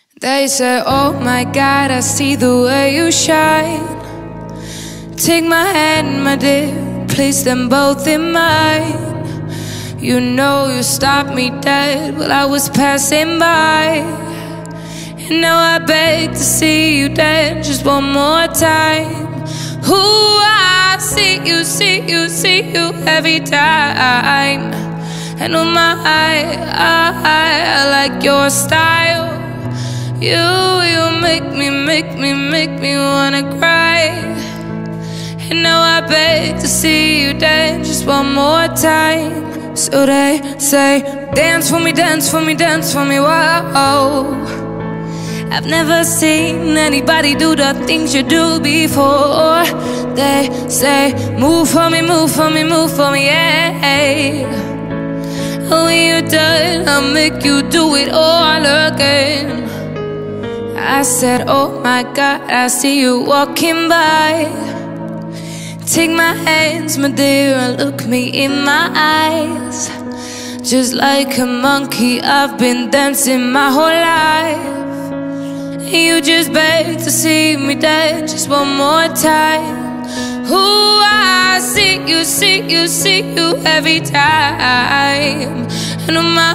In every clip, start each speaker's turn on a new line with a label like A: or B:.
A: They say, oh my God, I see the way you shine. Take my hand, my dear, place them both in mine. You know you stopped me dead while I was passing by. And now I beg to see you dead just one more time. Ooh, I see you, see you, see you every time. And oh my, I like your style. You make me wanna cry. And now I beg to see you dead just one more time. So they say, dance for me, dance for me, dance for me, whoa. I've never seen anybody do the things you do before. They say, move for me, move for me, move for me, yeah. When you're done, I'll make you do it all again. I said, oh my God, I see you walking by. Take my hands, my dear, and look me in my eyes. Just like a monkey, I've been dancing my whole life. You just beg to see me dead just one more time. Ooh, I see you, see you, see you every time. And oh my,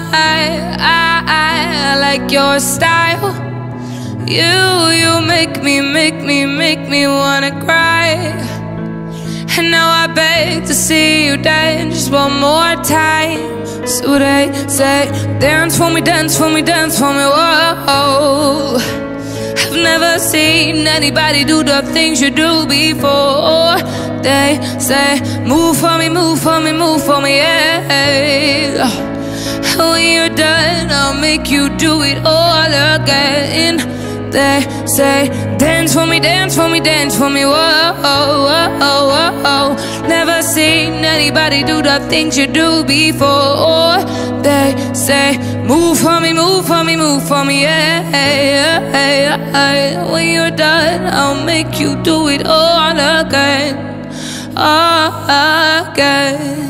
A: I like your style. You make me wanna cry. And now I beg to see you dead just one more time. So they say, dance for me, dance for me, dance for me, whoa. I've never seen anybody do the things you do before. They say, move for me, move for me, move for me, yeah. When you're done, I'll make you do it all again. They say, dance for me, dance for me, dance for me, whoa, whoa, whoa, whoa. Never seen anybody do the things you do before. They say, move for me, move for me, move for me, yeah. When you're done, I'll make you do it all again, all again.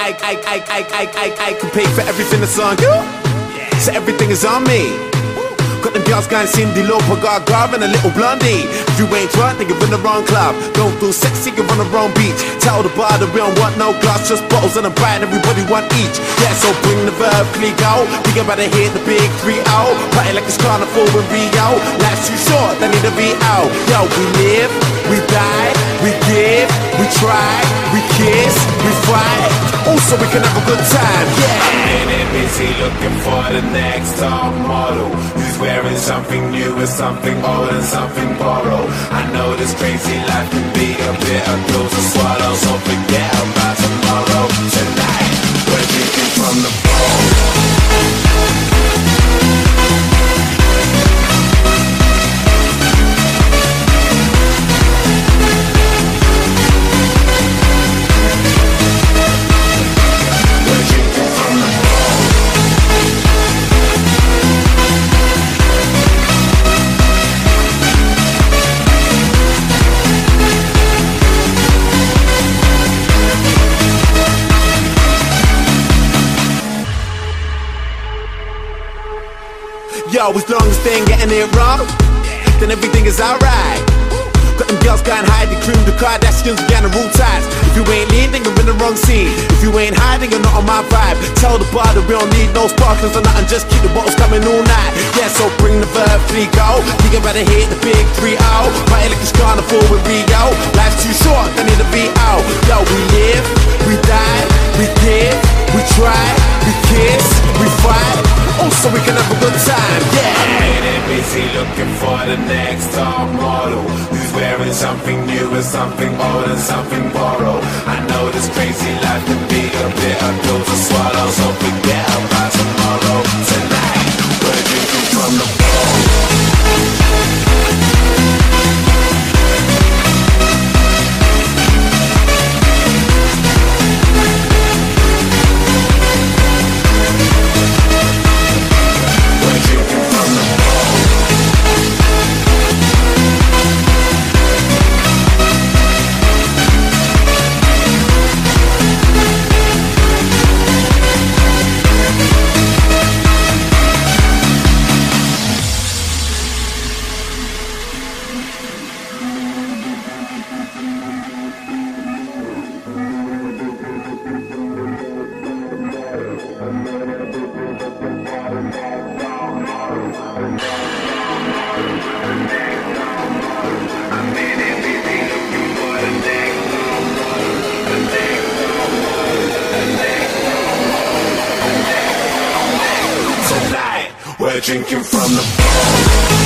B: I can pay for everything that's on you, so everything is on me. Got them girls going Cindy Lauper, Gaga and a little blondie. If you ain't drunk, then you're in the wrong club. Don't feel sexy, you're on the wrong beach. Tell the bar that we don't want no glass, just bottles and a bite, and everybody want each. Yeah, so bring the verb, click out. We about to hit the big 3-0. Party like it's carnival in Rio. Life's too short, they need to be out. Yo, we live, we die, we give, we try, we kiss, we fight. Also, we can have a good time, yeah.
C: I'm in it busy looking for the next top model who's wearing something new and something old and something borrowed. I know this crazy life can be a bitter pill to swallow, so forget about tomorrow. Tonight, we're drinking from the bowl.
B: Yo, as long as they ain't getting it wrong, then everything is alright. Got them girls going high, the cream, the Kardashians, we got the rule ties. If you ain't lean, then you're in the wrong scene. If you ain't hiding, you're not on my vibe. Tell the bar that we don't need no sparklers or nothing, just keep the bottles coming all night. Yeah, so bring the verb, go. We about to hit the big 3-0. Party like it's carnival in Rio. Life's too short, they need to be out. Yo, we live, we die, we give, we try, we kiss, we fight. Also, we can have a good time, yeah.
C: I'm in it busy looking for the next top model who's wearing something new and something old and something borrowed. I know this crazy life can be a bitter pill to swallow, so forget about tomorrow. Tonight, we're drinking from the bowl. We're drinking from the bowl.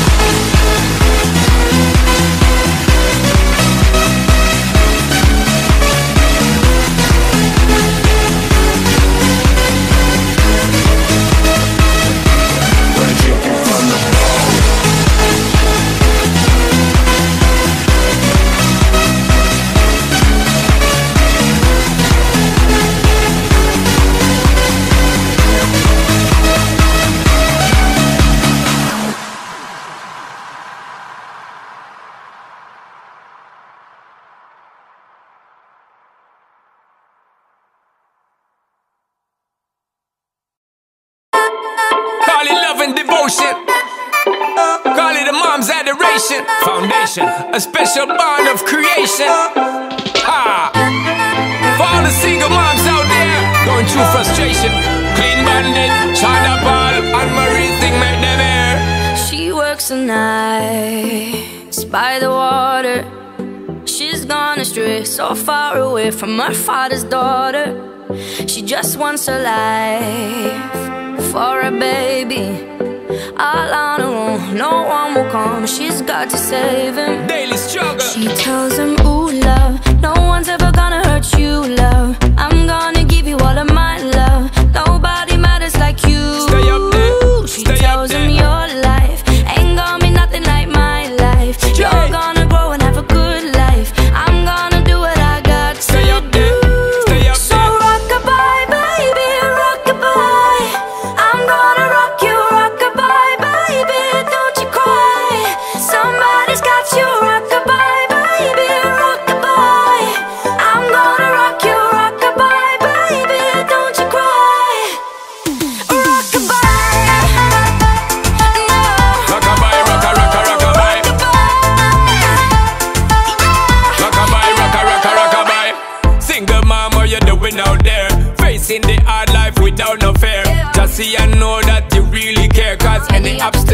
D: Devotion, call it a mom's adoration. Foundation, a special bond of creation. Ha! For all the single moms out there going through frustration, Clean Bandit, China Paul, and Marie thing make them air.
A: She works the nights by the water. She's gone astray, so far away from her father's daughter. She just wants her life for a baby. All on her own, no one will come. She's got to save him.
D: Daily struggle.
A: She tells him, ooh, love, no one's ever gonna hurt you, love. I'm gonna give you all of my love. Nobody matters like you.
D: Stay up there.
A: She tells him, your life ain't gonna be nothing like my life. You're gonna grow and have a good life. I'm gonna do what I got to do.
D: Stay up
A: so rock-a-bye, baby, rock-a-bye. I'm gonna rock you, rock-a-bye, baby, don't you cry. Somebody's got you, rock-a-bye, baby, rock-a-bye.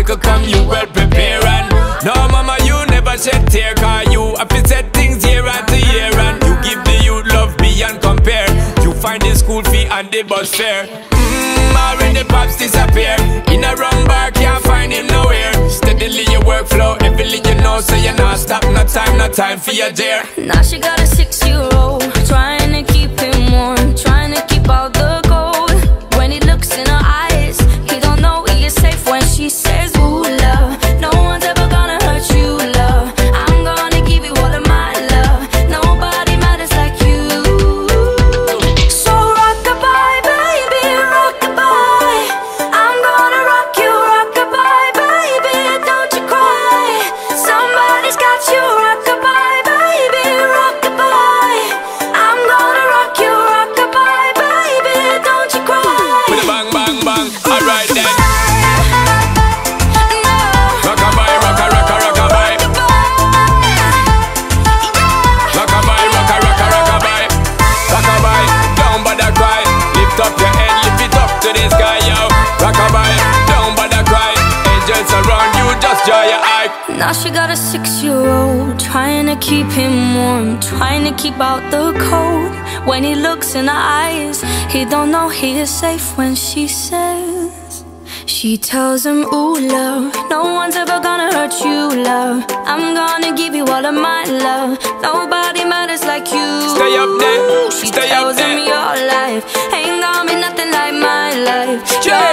D: we could come, you well prepared. And no, mama, you never shed tear, cause you have to set things year after year. And you give the youth love beyond compare. You find the school fee and the bus fare. Already pops disappear. In a wrong bar, can't find him nowhere. Steadily your workflow, everything you know, so you're not stop, no time for your dear.
A: Now she got a 6-year-old, trying to keep him warm, trying to keep out the cold. When he looks in her eyes, he don't know he is safe when she says, ooh, love, no one's ever gonna hurt you, love. I'm gonna give you all of my love. Nobody matters like you. So rock-a-bye, baby, rock-a-bye. I'm gonna rock you, rock-a-bye, baby, don't you cry. Somebody's got you, rock-a-bye, baby, rock-a-bye. I'm gonna rock you, rock-a-bye, baby, don't you cry.
D: With a bang, bang, bang, alright then. Rock-a-bye, rocka, rocka, rock-a-bye. Rock-a-bye, rocka, rocka, rock-a-bye. Rock-a-bye, don't bother cry. Lift up your head, lift it up to the sky, yo. Rock-a-bye, don't bother cry. Angels around you, just draw your eye.
A: Now she got a 6-year-old, trying to keep him warm, trying to keep out the cold. When he looks in her eyes, he don't know he is safe when she says, she tells him, ooh, love, no one's ever gonna hurt you, love. I'm gonna give you all of my love. Nobody matters like you.
D: Stay up there,
A: She
D: stay
A: tells
D: up there.
A: him your life ain't gonna be nothing like my life.
D: Yeah.